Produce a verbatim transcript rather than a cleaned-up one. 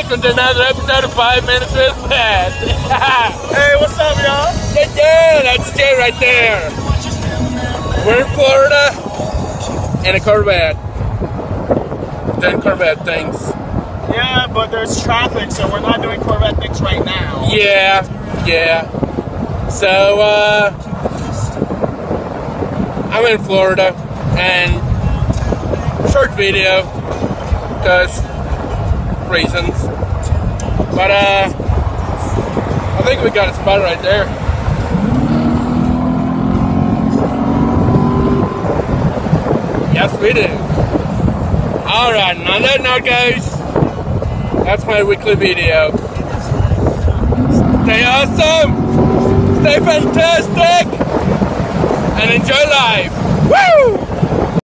welcome to another episode of Five Minutes with Pat. Hey, what's up, y'all? Yeah, yeah, that's Jay right there. We're in Florida in a Corvette. Doing Corvette things. Yeah, but there's traffic, so we're not doing Corvette things right now. Yeah, yeah. So, uh, I'm in Florida, and short video, because reasons. But, uh, I think we got a spot right there. Yes, we do. Alright, and on that note, guys, that's my weekly video. Stay awesome, stay fantastic, and enjoy life. Woo!